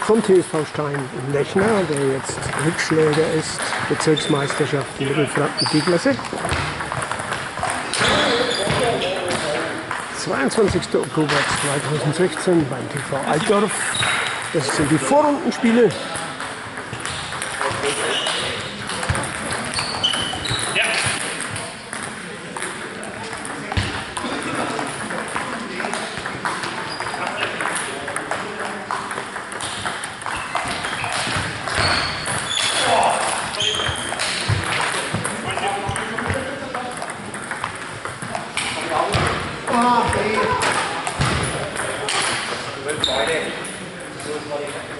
von TSV Stein und Lechner, der jetzt Rückschläger ist, Bezirksmeisterschaft Mittelfranken D-Klasse. 22. Oktober 2016 beim TV Altdorf. Das sind die Vorrundenspiele. Beide.